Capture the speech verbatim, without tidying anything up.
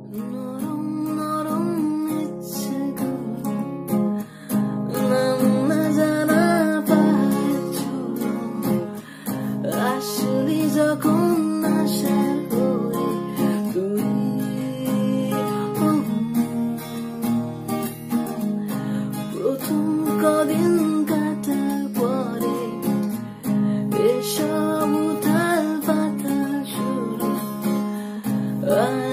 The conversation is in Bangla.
নরম নরম ইচ্ছেগুলো নাম না জানা পায়ের ধুলো আসলি যখন আশার হয়ে তুই প্রথম কদিন কাটার পরে এসব উথাল পাতাল শুরু